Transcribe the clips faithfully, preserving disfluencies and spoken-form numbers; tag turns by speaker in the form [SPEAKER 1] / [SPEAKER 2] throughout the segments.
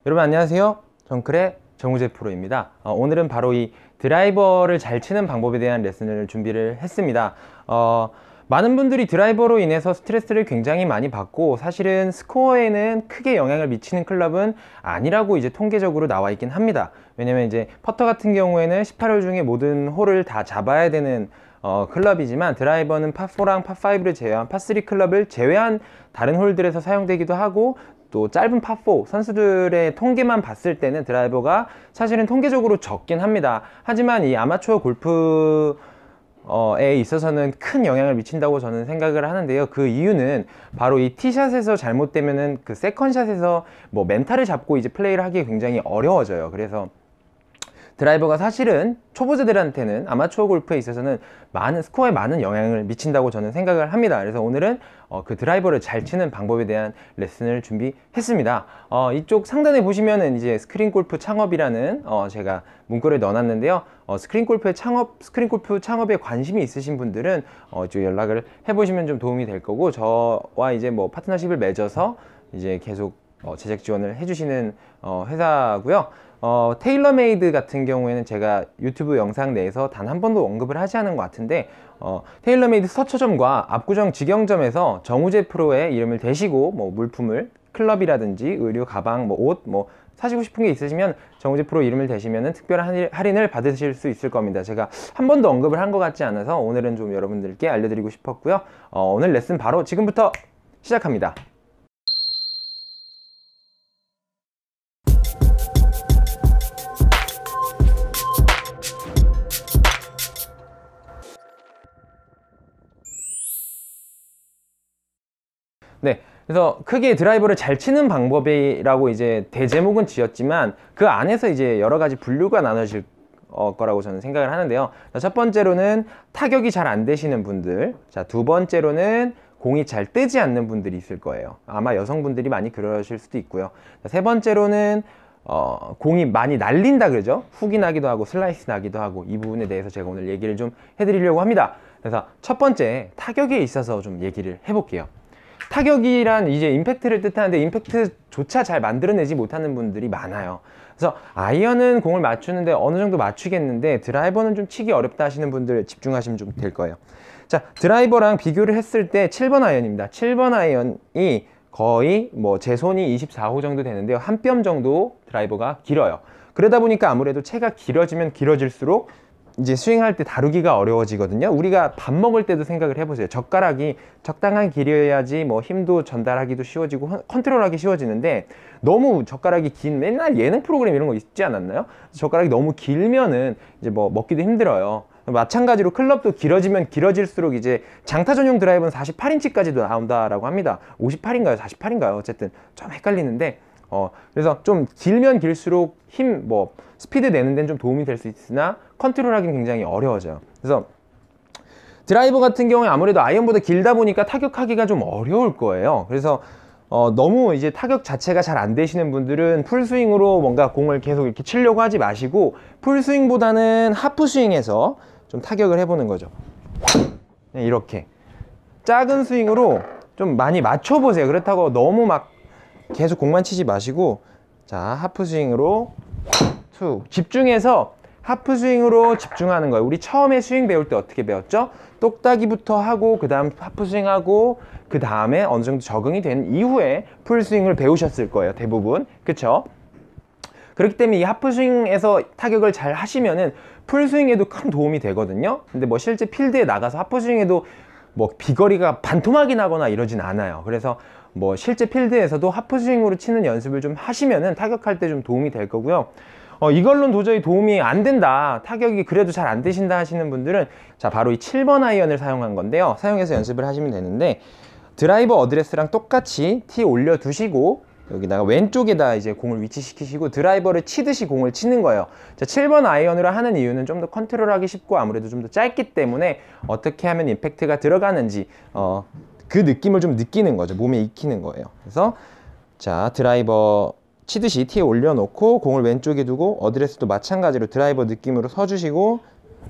[SPEAKER 1] 여러분 안녕하세요. 정클의 정우재 프로입니다. 어, 오늘은 바로 이 드라이버를 잘 치는 방법에 대한 레슨을 준비를 했습니다. 어, 많은 분들이 드라이버로 인해서 스트레스를 굉장히 많이 받고 사실은 스코어에는 크게 영향을 미치는 클럽은 아니라고 이제 통계적으로 나와 있긴 합니다. 왜냐면 이제 퍼터 같은 경우에는 십팔 홀 중에 모든 홀을 다 잡아야 되는 어, 클럽이지만 드라이버는 파사랑 파오를 제외한 파삼 클럽을 제외한 다른 홀들에서 사용되기도 하고, 또 짧은 파 사 선수들의 통계만 봤을 때는 드라이버가 사실은 통계적으로 적긴 합니다. 하지만 이 아마추어 골프에 있어서는 큰 영향을 미친다고 저는 생각을 하는데요. 그 이유는 바로 이 티샷에서 잘못되면은 그 세컨샷에서 뭐 멘탈을 잡고 이제 플레이를 하기 굉장히 어려워져요. 그래서 드라이버가 사실은 초보자들한테는 아마추어 골프에 있어서는 많은 스코어에 많은 영향을 미친다고 저는 생각을 합니다. 그래서 오늘은 어, 그 드라이버를 잘 치는 방법에 대한 레슨을 준비했습니다. 어, 이쪽 상단에 보시면은 이제 스크린 골프 창업이라는 어, 제가 문구를 넣어놨는데요. 어, 스크린 골프의 창업, 스크린 골프 창업에 관심이 있으신 분들은 어, 이쪽 연락을 해보시면 좀 도움이 될 거고, 저와 이제 뭐 파트너십을 맺어서 이제 계속 어, 제작 지원을 해주시는 어, 회사고요. 어, 테일러메이드 같은 경우에는 제가 유튜브 영상 내에서 단 한 번도 언급을 하지 않은 것 같은데, 어, 테일러메이드 서초점과 압구정 직영점에서 정우재 프로의 이름을 대시고 뭐 물품을 클럽이라든지 의류, 가방, 뭐 옷, 뭐 사시고 싶은 게 있으시면 정우재 프로 이름을 대시면 특별한 할인을 받으실 수 있을 겁니다. 제가 한 번도 언급을 한 것 같지 않아서 오늘은 좀 여러분들께 알려드리고 싶었고요. 어, 오늘 레슨 바로 지금부터 시작합니다. 네, 그래서 크게 드라이버를 잘 치는 방법이라고 이제 대제목은 지었지만 그 안에서 이제 여러 가지 분류가 나눠질 어, 거라고 저는 생각을 하는데요. 자, 첫 번째로는 타격이 잘 안 되시는 분들, 자, 두 번째로는 공이 잘 뜨지 않는 분들이 있을 거예요. 아마 여성분들이 많이 그러실 수도 있고요. 자, 세 번째로는 어, 공이 많이 날린다 그러죠. 훅이 나기도 하고 슬라이스 나기도 하고, 이 부분에 대해서 제가 오늘 얘기를 좀 해드리려고 합니다. 그래서 첫 번째, 타격에 있어서 좀 얘기를 해볼게요. 타격이란 이제 임팩트를 뜻하는데 임팩트조차 잘 만들어내지 못하는 분들이 많아요. 그래서 아이언은 공을 맞추는데 어느 정도 맞추겠는데 드라이버는 좀 치기 어렵다 하시는 분들 집중하시면 좀 될 거예요. 자, 드라이버랑 비교를 했을 때 칠 번 아이언입니다. 칠 번 아이언이 거의 뭐 제 손이 이십사 호 정도 되는데요. 한 뼘 정도 드라이버가 길어요. 그러다 보니까 아무래도 채가 길어지면 길어질수록 이제 스윙할 때 다루기가 어려워지거든요. 우리가 밥 먹을 때도 생각을 해보세요. 젓가락이 적당한 길이어야지 뭐 힘도 전달하기도 쉬워지고 컨트롤하기 쉬워지는데, 너무 젓가락이 긴, 맨날 예능 프로그램 이런 거 있지 않았나요? 젓가락이 너무 길면은 이제 뭐 먹기도 힘들어요. 마찬가지로 클럽도 길어지면 길어질수록 이제 장타 전용 드라이버는 사십팔 인치까지도 나온다라고 합니다. 오십팔 인가요? 사십팔 인가요? 어쨌든 좀 헷갈리는데, 어, 그래서 좀 길면 길수록 힘, 뭐, 스피드 내는 데는 좀 도움이 될 수 있으나 컨트롤 하기는 굉장히 어려워져요. 그래서 드라이버 같은 경우에 아무래도 아이언보다 길다 보니까 타격하기가 좀 어려울 거예요. 그래서 어, 너무 이제 타격 자체가 잘 안 되시는 분들은 풀스윙으로 뭔가 공을 계속 이렇게 치려고 하지 마시고, 풀스윙보다는 하프스윙에서 좀 타격을 해보는 거죠. 이렇게 작은 스윙으로 좀 많이 맞춰보세요. 그렇다고 너무 막 계속 공만 치지 마시고, 자, 하프스윙으로 툭 집중해서 하프스윙으로 집중하는 거예요. 우리 처음에 스윙 배울 때 어떻게 배웠죠? 똑딱이부터 하고 그 다음 하프스윙하고 그 다음에 어느 정도 적응이 된 이후에 풀스윙을 배우셨을 거예요, 대부분. 그쵸? 그렇기 때문에 이 하프스윙에서 타격을 잘 하시면은 풀스윙에도 큰 도움이 되거든요. 근데 뭐 실제 필드에 나가서 하프스윙에도 뭐 비거리가 반토막이 나거나 이러진 않아요. 그래서 뭐 실제 필드에서도 하프스윙으로 치는 연습을 좀 하시면은 타격할 때 좀 도움이 될 거고요. 어, 이걸로는 도저히 도움이 안 된다, 타격이 그래도 잘 안 되신다 하시는 분들은, 자, 바로 이 칠 번 아이언을 사용한 건데요. 사용해서 연습을 하시면 되는데, 드라이버 어드레스랑 똑같이 티 올려 두시고 여기다가 왼쪽에다 이제 공을 위치시키시고 드라이버를 치듯이 공을 치는 거예요. 자, 칠 번 아이언으로 하는 이유는 좀 더 컨트롤하기 쉽고 아무래도 좀 더 짧기 때문에 어떻게 하면 임팩트가 들어가는지 어, 그 느낌을 좀 느끼는 거죠. 몸에 익히는 거예요. 그래서 자, 드라이버 치듯이 티에 올려놓고 공을 왼쪽에 두고 어드레스도 마찬가지로 드라이버 느낌으로 서주시고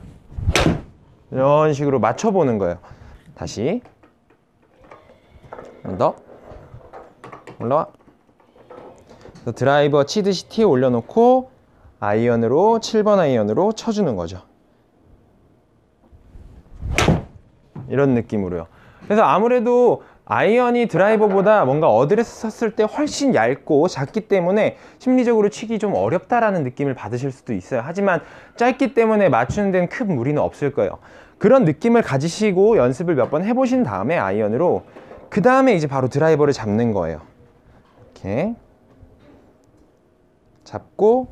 [SPEAKER 1] 이런 식으로 맞춰보는 거예요. 다시 한 번 더 올라와. 그래서 드라이버 치듯이 티에 올려놓고 아이언으로 칠 번 아이언으로 쳐주는 거죠. 이런 느낌으로요. 그래서 아무래도 아이언이 드라이버보다 뭔가 어드레스 섰을 때 훨씬 얇고 작기 때문에 심리적으로 치기 좀 어렵다라는 느낌을 받으실 수도 있어요. 하지만 짧기 때문에 맞추는 데는 큰 무리는 없을 거예요. 그런 느낌을 가지시고 연습을 몇 번 해보신 다음에 아이언으로 그 다음에 이제 바로 드라이버를 잡는 거예요. 이렇게 잡고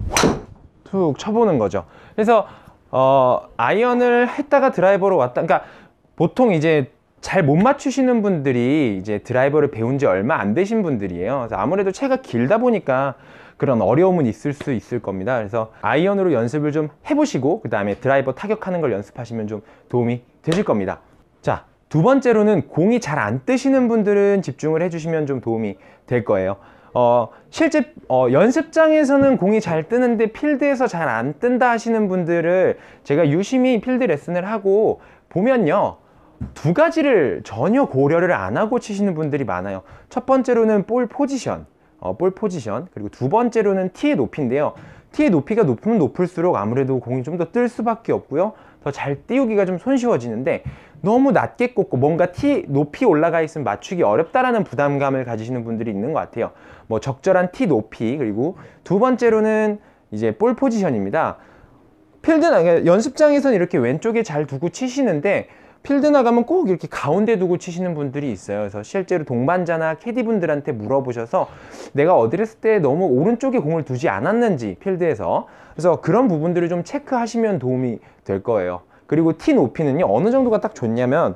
[SPEAKER 1] 툭 쳐보는 거죠. 그래서 어, 아이언을 했다가 드라이버로 왔다. 그러니까 보통 이제 잘 못 맞추시는 분들이 이제 드라이버를 배운 지 얼마 안 되신 분들이에요. 그래서 아무래도 채가 길다 보니까 그런 어려움은 있을 수 있을 겁니다. 그래서 아이언으로 연습을 좀 해보시고 그 다음에 드라이버 타격하는 걸 연습하시면 좀 도움이 되실 겁니다. 자, 두 번째로는 공이 잘 안 뜨시는 분들은 집중을 해주시면 좀 도움이 될 거예요. 어, 실제 어, 연습장에서는 공이 잘 뜨는데 필드에서 잘 안 뜬다 하시는 분들을 제가 유심히 필드 레슨을 하고 보면요, 두 가지를 전혀 고려를 안 하고 치시는 분들이 많아요. 첫 번째로는 볼 포지션, 어, 볼 포지션, 그리고 두 번째로는 티의 높이인데요. 티의 높이가 높으면 높을수록 아무래도 공이 좀 더 뜰 수밖에 없고요. 더 잘 띄우기가 좀 손쉬워지는데 너무 낮게 꽂고 뭔가 티 높이 올라가 있으면 맞추기 어렵다라는 부담감을 가지시는 분들이 있는 것 같아요. 뭐 적절한 티 높이, 그리고 두 번째로는 이제 볼 포지션입니다. 필드 나 연습장에서는 이렇게 왼쪽에 잘 두고 치시는데 필드 나가면 꼭 이렇게 가운데 두고 치시는 분들이 있어요. 그래서 실제로 동반자나 캐디분들한테 물어보셔서 내가 어드레스 때 너무 오른쪽에 공을 두지 않았는지 필드에서, 그래서 그런 부분들을 좀 체크하시면 도움이 될 거예요. 그리고 티 높이는요, 어느 정도가 딱 좋냐면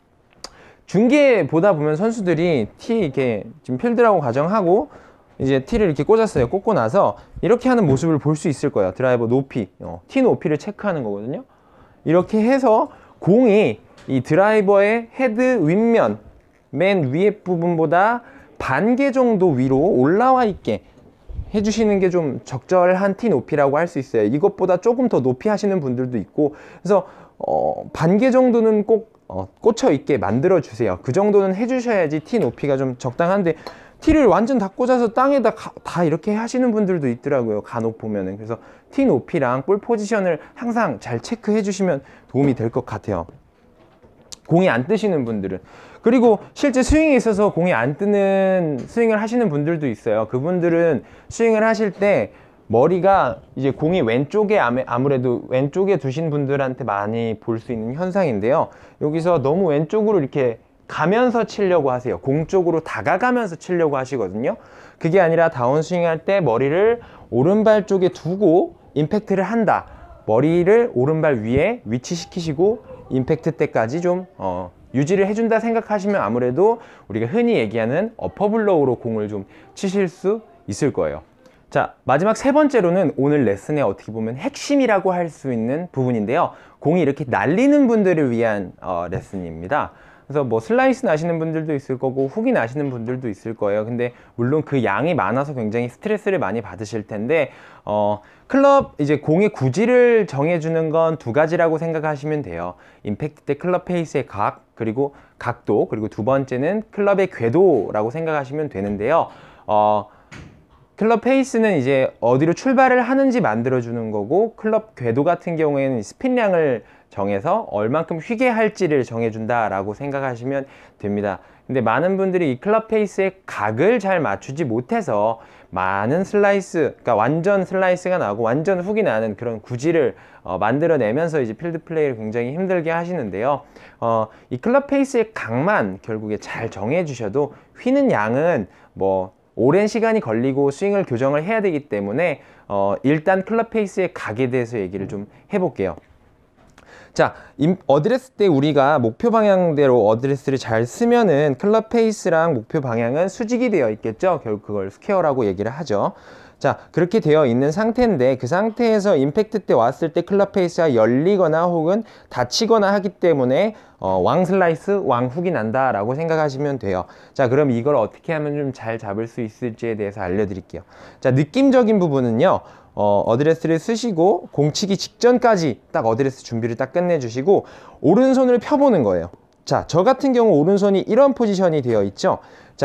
[SPEAKER 1] 중계 보다 보면 선수들이 티 이렇게 지금 필드라고 가정하고 이제 티를 이렇게 꽂았어요. 꽂고 나서 이렇게 하는 모습을 볼 수 있을 거예요. 드라이버 높이, 어, 티 높이를 체크하는 거거든요. 이렇게 해서 공이 이 드라이버의 헤드 윗면 맨 위에 부분보다 반 개 정도 위로 올라와 있게 해주시는 게 좀 적절한 티 높이라고 할 수 있어요. 이것보다 조금 더 높이 하시는 분들도 있고, 그래서 어, 반 개 정도는 꼭 어, 꽂혀 있게 만들어 주세요. 그 정도는 해주셔야지 티 높이가 좀 적당한데 티를 완전 다 꽂아서 땅에다 가, 다 이렇게 하시는 분들도 있더라고요, 간혹 보면은. 그래서 티 높이랑 볼 포지션을 항상 잘 체크해 주시면 도움이 될 것 같아요, 공이 안 뜨시는 분들은. 그리고 실제 스윙에 있어서 공이 안 뜨는 스윙을 하시는 분들도 있어요. 그분들은 스윙을 하실 때 머리가 이제 공이 왼쪽에 아무래도 왼쪽에 두신 분들한테 많이 볼 수 있는 현상인데요. 여기서 너무 왼쪽으로 이렇게 가면서 치려고 하세요. 공 쪽으로 다가가면서 치려고 하시거든요. 그게 아니라 다운스윙 할 때 머리를 오른발 쪽에 두고 임팩트를 한다. 머리를 오른발 위에 위치시키시고 임팩트 때까지 좀 어, 유지를 해준다 생각하시면 아무래도 우리가 흔히 얘기하는 어퍼블로우로 공을 좀 치실 수 있을 거예요. 자, 마지막 세 번째로는 오늘 레슨의 어떻게 보면 핵심이라고 할 수 있는 부분인데요. 공이 이렇게 날리는 분들을 위한 어, 레슨입니다. 그래서 뭐 슬라이스 나시는 분들도 있을 거고 훅이 나시는 분들도 있을 거예요. 근데 물론 그 양이 많아서 굉장히 스트레스를 많이 받으실 텐데 어, 클럽 이제 공의 구질을 정해주는 건 두 가지라고 생각하시면 돼요. 임팩트 때 클럽 페이스의 각, 그리고 각도, 그리고 두 번째는 클럽의 궤도라고 생각하시면 되는데요. 어, 클럽 페이스는 이제 어디로 출발을 하는지 만들어주는 거고, 클럽 궤도 같은 경우에는 스핀량을 정해서 얼만큼 휘게 할지를 정해준다 라고 생각하시면 됩니다. 근데 많은 분들이 이 클럽 페이스의 각을 잘 맞추지 못해서 많은 슬라이스, 그러니까 완전 슬라이스가 나고 완전 훅이 나는 그런 구질을 어, 만들어내면서 이제 필드 플레이를 굉장히 힘들게 하시는데요. 어, 이 클럽 페이스의 각만 결국에 잘 정해주셔도 휘는 양은 뭐 오랜 시간이 걸리고 스윙을 교정을 해야 되기 때문에 어, 일단 클럽 페이스의 각에 대해서 얘기를 좀 해볼게요. 자, 어드레스 때 우리가 목표 방향대로 어드레스를 잘 쓰면은 클럽 페이스랑 목표 방향은 수직이 되어 있겠죠. 결국 그걸 스퀘어라고 얘기를 하죠. 자, 그렇게 되어 있는 상태인데 그 상태에서 임팩트 때 왔을 때 클럽 페이스가 열리거나 혹은 닫히거나 하기 때문에 어, 왕 슬라이스, 왕 훅이 난다 라고 생각하시면 돼요. 자, 그럼 이걸 어떻게 하면 좀 잘 잡을 수 있을지에 대해서 알려드릴게요. 자, 느낌적인 부분은요, 어, 어드레스를 쓰시고 공치기 직전까지 딱 어드레스 준비를 딱 끝내주시고 오른손을 펴보는 거예요. 자, 저 같은 경우 오른손이 이런 포지션이 되어 있죠. 자,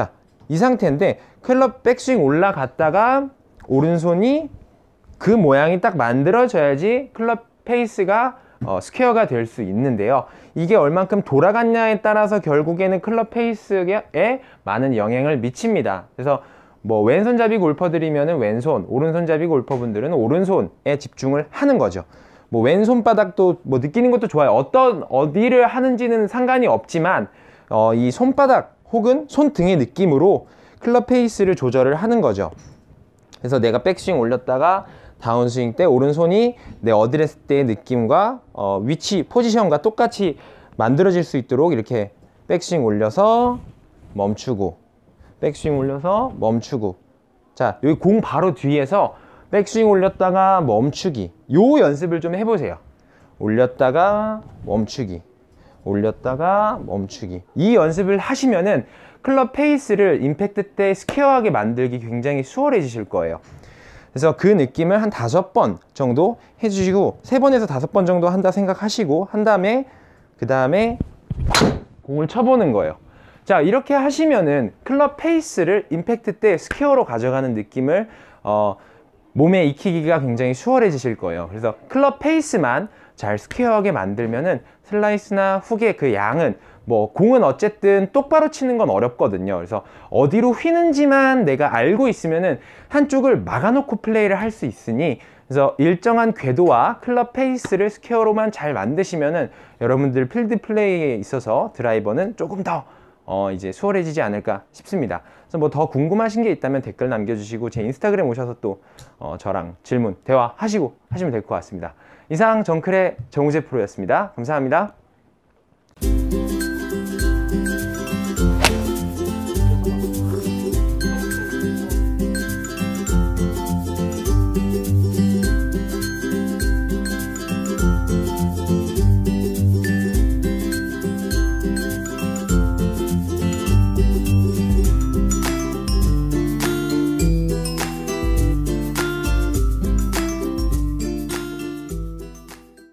[SPEAKER 1] 이 상태인데 클럽 백스윙 올라갔다가 오른손이 그 모양이 딱 만들어져야지 클럽 페이스가 어, 스퀘어가 될 수 있는데요. 이게 얼만큼 돌아갔냐에 따라서 결국에는 클럽 페이스에 많은 영향을 미칩니다. 그래서 뭐 왼손잡이 골퍼들이면 왼손, 오른손잡이 골퍼분들은 오른손에 집중을 하는 거죠. 뭐 왼손바닥도 뭐 느끼는 것도 좋아요. 어떤 어디를 하는지는 상관이 없지만 어, 이 손바닥 혹은 손등의 느낌으로 클럽 페이스를 조절을 하는 거죠. 그래서 내가 백스윙 올렸다가 다운스윙 때 오른손이 내 어드레스 때의 느낌과 어, 위치, 포지션과 똑같이 만들어질 수 있도록 이렇게 백스윙 올려서 멈추고, 백스윙 올려서 멈추고. 자, 여기 공 바로 뒤에서 백스윙 올렸다가 멈추기, 요 연습을 좀 해보세요. 올렸다가 멈추기, 올렸다가 멈추기. 이 연습을 하시면은 클럽 페이스를 임팩트 때 스퀘어하게 만들기 굉장히 수월해지실 거예요. 그래서 그 느낌을 한 다섯 번 정도 해주시고, 세 번에서 다섯 번 정도 한다 생각하시고 한 다음에 그 다음에 공을 쳐보는 거예요. 자, 이렇게 하시면은 클럽 페이스를 임팩트 때 스퀘어로 가져가는 느낌을 어, 몸에 익히기가 굉장히 수월해지실 거예요. 그래서 클럽 페이스만 잘 스퀘어하게 만들면은 슬라이스나 훅의 그 양은, 뭐 공은 어쨌든 똑바로 치는 건 어렵거든요. 그래서 어디로 휘는지만 내가 알고 있으면은 한쪽을 막아놓고 플레이를 할 수 있으니, 그래서 일정한 궤도와 클럽 페이스를 스퀘어로만 잘 만드시면은 여러분들 필드 플레이에 있어서 드라이버는 조금 더 어 이제 수월해지지 않을까 싶습니다. 그래서 뭐 더 궁금하신 게 있다면 댓글 남겨주시고 제 인스타그램 오셔서 또 어 저랑 질문, 대화하시고 하시면 될 것 같습니다. 이상 정클의 정우재 프로였습니다. 감사합니다.